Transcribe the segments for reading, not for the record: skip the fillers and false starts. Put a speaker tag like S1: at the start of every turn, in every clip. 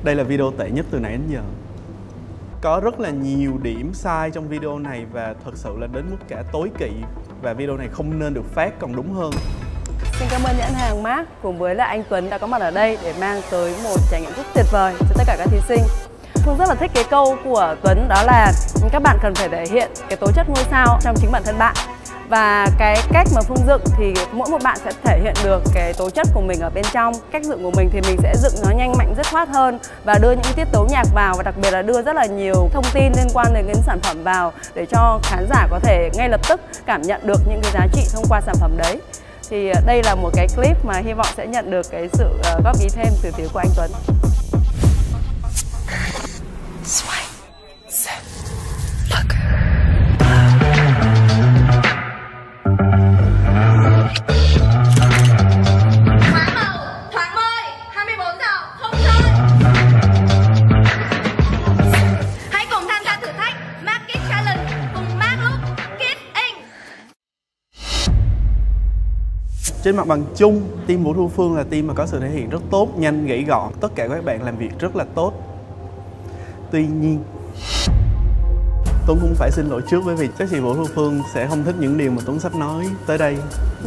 S1: Đây là video tệ nhất từ nãy đến giờ. Có rất là nhiều điểm sai trong video này và thật sự là đến mức cả tối kỵ. Và video này không nên được phát còn đúng hơn.
S2: Xin cảm ơn nhãn hàng Mark cùng với lại anh Tuấn đã có mặt ở đây để mang tới một trải nghiệm rất tuyệt vời cho tất cả các thí sinh. Phương rất là thích cái câu của Tuấn, đó là các bạn cần phải thể hiện cái tố chất ngôi sao trong chính bản thân bạn. Và cái cách mà Phương dựng thì mỗi một bạn sẽ thể hiện được cái tố chất của mình ở bên trong. Cách dựng của mình thì mình sẽ dựng nó nhanh mạnh, dứt khoát hơn và đưa những tiết tấu nhạc vào, và đặc biệt là đưa rất là nhiều thông tin liên quan đến cái sản phẩm vào để cho khán giả có thể ngay lập tức cảm nhận được những cái giá trị thông qua sản phẩm đấy. Thì đây là một cái clip mà hy vọng sẽ nhận được cái sự góp ý thêm từ phía của anh Tuấn.
S1: Trên mặt bằng chung, team Vũ Thu Phương là team mà có sự thể hiện rất tốt, nhanh, gãy gọn. Tất cả các bạn làm việc rất là tốt. Tuy nhiên, Tuấn cũng phải xin lỗi trước bởi vì các chị Vũ Thu Phương sẽ không thích những điều mà Tuấn sắp nói tới đây.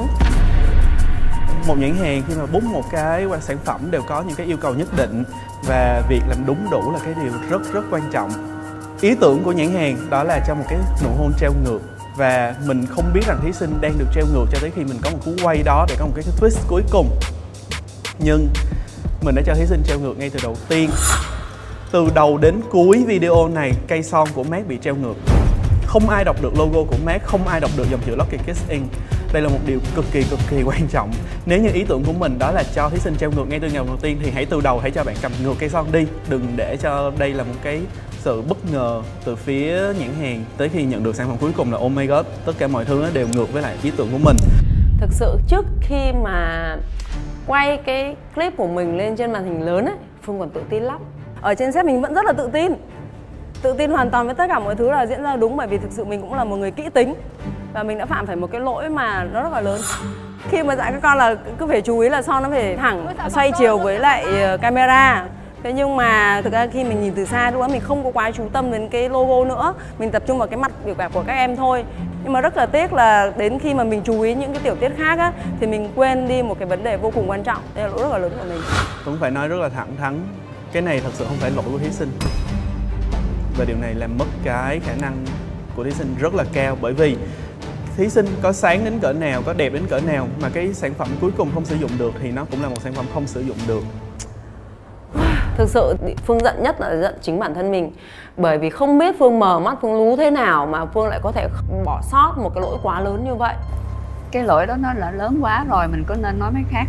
S1: Một nhãn hàng khi mà book một cái sản phẩm đều có những cái yêu cầu nhất định và việc làm đúng đủ là cái điều rất quan trọng. Ý tưởng của nhãn hàng đó là cho một cái nụ hôn treo ngược. Và mình không biết rằng thí sinh đang được treo ngược cho tới khi mình có một cú quay đó để có một cái twist cuối cùng. Nhưng mình đã cho thí sinh treo ngược ngay từ đầu tiên. Từ đầu đến cuối video này, cây son của Mark bị treo ngược. Không ai đọc được logo của Mark, không ai đọc được dòng chữ Lucky Kiss Inc. Đây là một điều cực kỳ quan trọng. Nếu như ý tưởng của mình đó là cho thí sinh treo ngược ngay từ ngày đầu tiên thì hãy từ đầu hãy cho bạn cầm ngược cây son đi. Đừng để cho đây là một cái sự bất ngờ từ phía nhãn hàng tới khi nhận được sản phẩm cuối cùng là oh my god, tất cả mọi thứ nó đều ngược với lại ý tưởng của mình.
S2: Thực sự trước khi mà quay cái clip của mình lên trên màn hình lớn ấy, Phương còn tự tin lắm. Ở trên set mình vẫn rất là tự tin hoàn toàn với tất cả mọi thứ là diễn ra đúng, bởi vì thực sự mình cũng là một người kỹ tính và mình đã phạm phải một cái lỗi mà nó rất là lớn. Khi mà dạy các con là cứ phải chú ý là son nó phải thẳng, xoay chiều với lại camera. Thế nhưng mà thực ra khi mình nhìn từ xa lúc đó mình không có quá chú tâm đến cái logo nữa, mình tập trung vào cái mặt biểu cảm của các em thôi. Nhưng mà rất là tiếc là đến khi mà mình chú ý những cái tiểu tiết khác á, thì mình quên đi một cái vấn đề vô cùng quan trọng. Đây là lỗi rất là lớn của mình.
S1: Cũng phải nói rất là thẳng thắn, cái này thật sự không phải lỗi của thí sinh. Và điều này làm mất cái khả năng của thí sinh rất là cao, bởi vì thí sinh có sáng đến cỡ nào, có đẹp đến cỡ nào mà cái sản phẩm cuối cùng không sử dụng được thì nó cũng là một sản phẩm không sử dụng được.
S2: Thực sự Phương giận nhất là giận chính bản thân mình. Bởi vì không biết Phương mở mắt, Phương lú thế nào mà Phương lại có thể bỏ sót một cái lỗi quá lớn như vậy.
S3: Cái lỗi đó nó là lớn quá rồi, mình có nên nói mấy khác.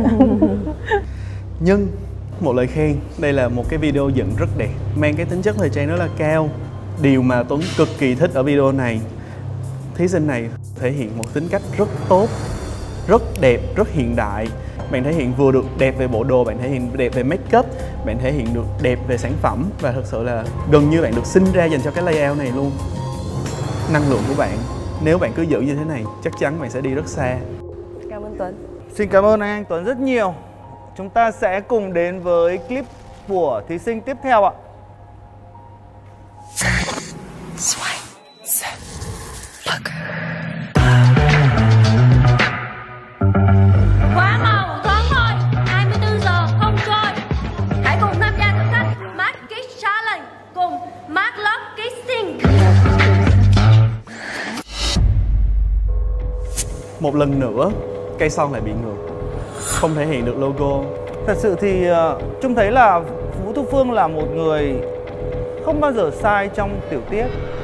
S1: Nhưng một lời khen, đây là một cái video dựng rất đẹp, mang cái tính chất thời trang rất là cao. Điều mà Tuấn cực kỳ thích ở video này, thí sinh này thể hiện một tính cách rất tốt, rất đẹp, rất hiện đại. Bạn thể hiện vừa được đẹp về bộ đồ, bạn thể hiện đẹp về make up, bạn thể hiện được đẹp về sản phẩm. Và thật sự là gần như bạn được sinh ra dành cho cái layout này luôn. Năng lượng của bạn, nếu bạn cứ giữ như thế này, chắc chắn bạn sẽ đi rất xa.
S2: Cảm ơn Tuấn.
S4: Xin cảm ơn anh Tuấn rất nhiều. Chúng ta sẽ cùng đến với clip của thí sinh tiếp theo ạ.
S5: Quá màu thoáng thôi, 24 giờ không trôi. Hãy cùng tham gia thử thách Mark Kiss Challenge cùng Mark Love Kissing.
S1: Một lần nữa, cây son lại bị ngược, không thể hiện được logo.
S4: Thật sự thì Trung thấy là Vũ Thu Phương là một người không bao giờ sai trong tiểu tiết.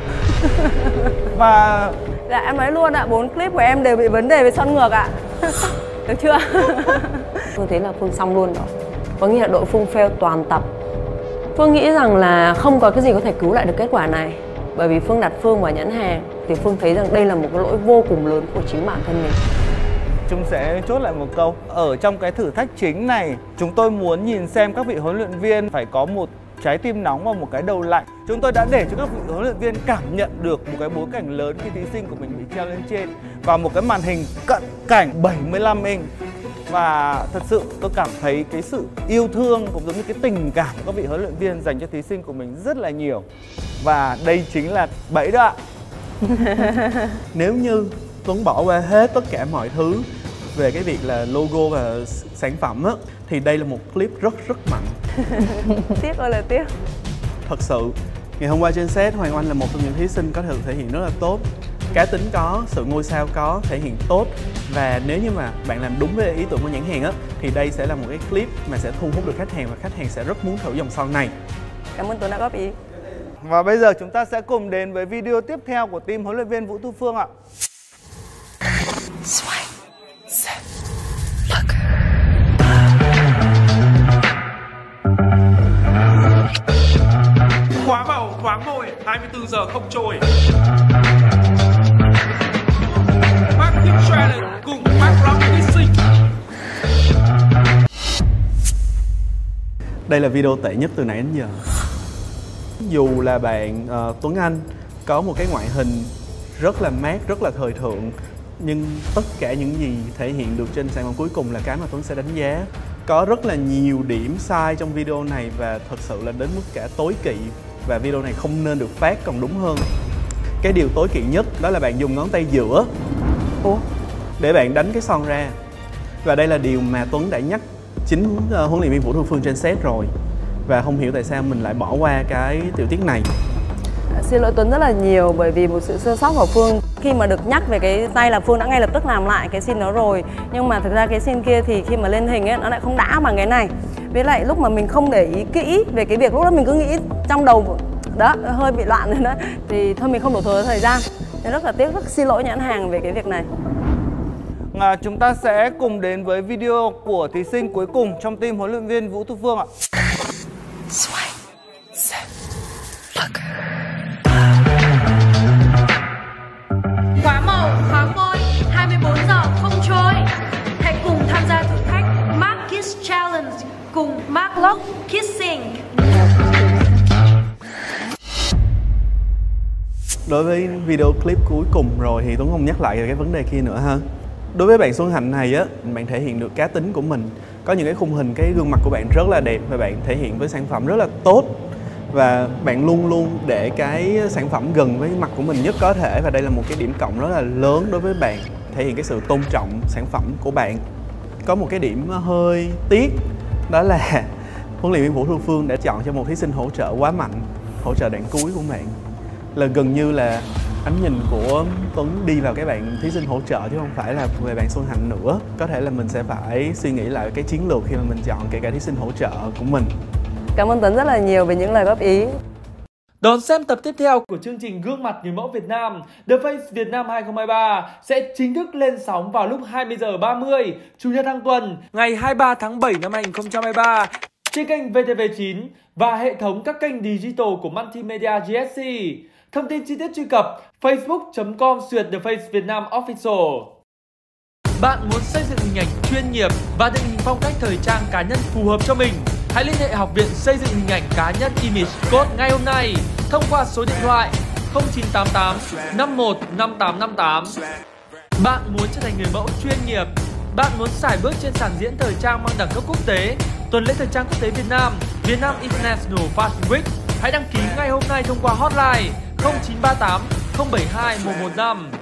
S4: Và
S2: dạ em nói luôn ạ, 4 clip của em đều bị vấn đề về son ngược ạ. Được chưa? Phương thấy là Phương xong luôn rồi. Có nghĩa là đội Phương fail toàn tập. Phương nghĩ rằng là không có cái gì có thể cứu lại được kết quả này. Bởi vì Phương đặt Phương vào nhãn hàng thì Phương thấy rằng đây là một cái lỗi vô cùng lớn của chính bản thân mình.
S4: Trung sẽ chốt lại một câu. Ở trong cái thử thách chính này, chúng tôi muốn nhìn xem các vị huấn luyện viên phải có một trái tim nóng và một cái đầu lạnh. Chúng tôi đã để cho các vị huấn luyện viên cảm nhận được một cái bối cảnh lớn khi thí sinh của mình bị treo lên trên và một cái màn hình cận cảnh 75 inch. Và thật sự tôi cảm thấy cái sự yêu thương cũng giống như cái tình cảm của các vị huấn luyện viên dành cho thí sinh của mình rất là nhiều. Và đây chính là bẫy đó ạ.
S1: Nếu như Tuấn bỏ qua hết tất cả mọi thứ về cái việc là logo và sản phẩm á, thì đây là một clip rất mạnh.
S2: Tiếc ơi là tiếc.
S1: Thật sự, ngày hôm qua trên set, Hoàng Oanh là một trong những thí sinh có thể hiện rất là tốt. Cá tính có, sự ngôi sao có, thể hiện tốt. Và nếu như mà bạn làm đúng với ý tưởng của nhãn hàng á, thì đây sẽ là một cái clip mà sẽ thu hút được khách hàng và khách hàng sẽ rất muốn thử dòng son này.
S2: Cảm ơn Tuấn đã góp ý.
S4: Và bây giờ chúng ta sẽ cùng đến với video tiếp theo của team huấn luyện viên Vũ Thu Phương ạ.
S6: Khóa vào thoáng môi, 24 giờ không trôi. Mark Kiss Challenge cùng Mark Rock Kissing.
S1: Đây là video tệ nhất từ nãy đến giờ. Dù là bạn Tuấn Anh có một cái ngoại hình rất là mát, rất là thời thượng, nhưng tất cả những gì thể hiện được trên sản phẩm cuối cùng là cái mà Tuấn sẽ đánh giá. Có rất là nhiều điểm sai trong video này và thật sự là đến mức cả tối kỵ. Và video này không nên được phát còn đúng hơn. Cái điều tối kỵ nhất đó là bạn dùng ngón tay giữa để bạn đánh cái son ra. Và đây là điều mà Tuấn đã nhắc chính huấn luyện viên Vũ Thu Phương trên set rồi. Và không hiểu tại sao mình lại bỏ qua cái tiểu tiết này.
S2: Xin lỗi Tuấn rất là nhiều bởi vì một sự sơ sót của Phương. Khi mà được nhắc về cái tay là Phương đã ngay lập tức làm lại cái scene đó rồi. Nhưng mà thực ra cái scene kia thì khi mà lên hình ấy, nó lại không đã bằng cái này. Với lại lúc mà mình không để ý kỹ về cái việc lúc đó mình cứ nghĩ trong đầu đó hơi bị loạn rồi đó, thì thôi mình không đổ thừa thời gian. Nên rất là tiếc, rất xin lỗi nhãn hàng về cái việc này.
S4: Chúng ta sẽ cùng đến với video của thí sinh cuối cùng trong team huấn luyện viên Vũ Thu Phương ạ.
S5: Khóa màu, khóa môi, 24 giờ không trôi. Hãy cùng tham gia thử thách Mark Kiss Challenge cùng Mark Lock Kissing.
S1: Đối với video clip cuối cùng rồi thì Tuấn không nhắc lại cái vấn đề kia nữa ha. Đối với bạn Xuân Hạnh này á, bạn thể hiện được cá tính của mình. Có những cái khung hình, cái gương mặt của bạn rất là đẹp và bạn thể hiện với sản phẩm rất là tốt. Và bạn luôn luôn để cái sản phẩm gần với mặt của mình nhất có thể. Và đây là một cái điểm cộng rất là lớn đối với bạn. Thể hiện cái sự tôn trọng sản phẩm của bạn. Có một cái điểm hơi tiếc, đó là huấn luyện viên Vũ Thu Phương đã chọn cho một thí sinh hỗ trợ quá mạnh. Hỗ trợ đoạn cuối của bạn là gần như là ánh nhìn của Tuấn đi vào cái bạn thí sinh hỗ trợ chứ không phải là về bạn Xuân Hạnh nữa. Có thể là mình sẽ phải suy nghĩ lại cái chiến lược khi mà mình chọn kể cả thí sinh hỗ trợ của mình.
S2: Cảm ơn Tuấn rất là nhiều về những lời góp ý.
S6: Đón xem tập tiếp theo của chương trình Gương mặt người mẫu Việt Nam The Face Việt Nam 2023 sẽ chính thức lên sóng vào lúc 20 giờ 30 Chủ nhật hàng tuần ngày 23 tháng 7 năm 2023 trên kênh VTV9 và hệ thống các kênh digital của Multimedia GSC. Thông tin chi tiết truy cập facebook.com/The Face Việt Nam Official. Bạn muốn xây dựng hình ảnh chuyên nghiệp và định hình phong cách thời trang cá nhân phù hợp cho mình? Hãy liên hệ Học viện Xây dựng hình ảnh cá nhân Image Code ngay hôm nay thông qua số điện thoại 0988 51 5858. Bạn muốn trở thành người mẫu chuyên nghiệp? Bạn muốn sải bước trên sàn diễn thời trang mang đẳng cấp quốc tế, tuần lễ thời trang quốc tế Việt Nam, Vietnam International Fashion Week? Hãy đăng ký ngay hôm nay thông qua hotline 0938 072 115.